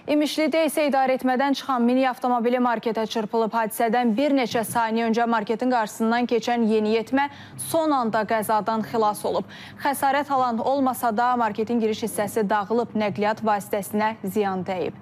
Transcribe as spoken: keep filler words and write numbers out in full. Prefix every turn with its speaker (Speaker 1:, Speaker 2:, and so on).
Speaker 1: İmişlidə isə idarə etmədən çıxan mini avtomobili marketə çırpılıb. Hadisədən bir neçə saniyə öncə marketin qarşısından keçən yeniyetmə son anda qəzadan xilas olub. Xəsarət alan olmasa da marketin giriş hissəsi dağılıb, nəqliyyat vasitəsinə ziyan dəyib.